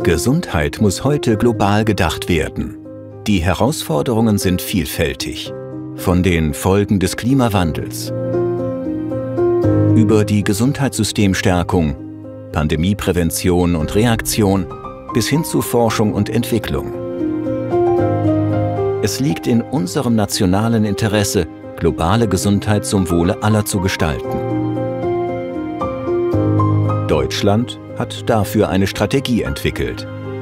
Gesundheit muss heute global gedacht werden. Die Herausforderungen sind vielfältig. Von den Folgen des Klimawandels über die Gesundheitssystemstärkung, Pandemieprävention und Reaktion bis hin zu Forschung und Entwicklung. Es liegt in unserem nationalen Interesse, globale Gesundheit zum Wohle aller zu gestalten. Deutschland hat dafür eine Strategie entwickelt.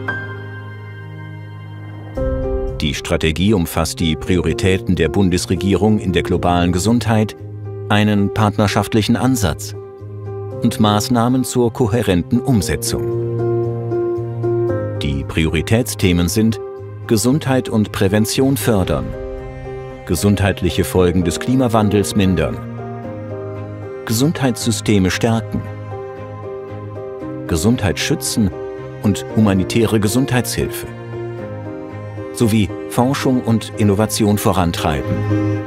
Die Strategie umfasst die Prioritäten der Bundesregierung in der globalen Gesundheit, einen partnerschaftlichen Ansatz und Maßnahmen zur kohärenten Umsetzung. Die Prioritätsthemen sind Gesundheit und Prävention fördern, gesundheitliche Folgen des Klimawandels mindern, Gesundheitssysteme stärken, Gesundheit schützen und humanitäre Gesundheitshilfe sowie Forschung und Innovation vorantreiben.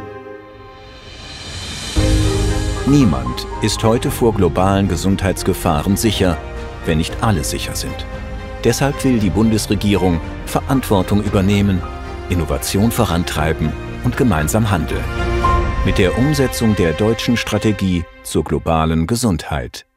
Niemand ist heute vor globalen Gesundheitsgefahren sicher, wenn nicht alle sicher sind. Deshalb will die Bundesregierung Verantwortung übernehmen, Innovation vorantreiben und gemeinsam handeln. Mit der Umsetzung der deutschen Strategie zur globalen Gesundheit.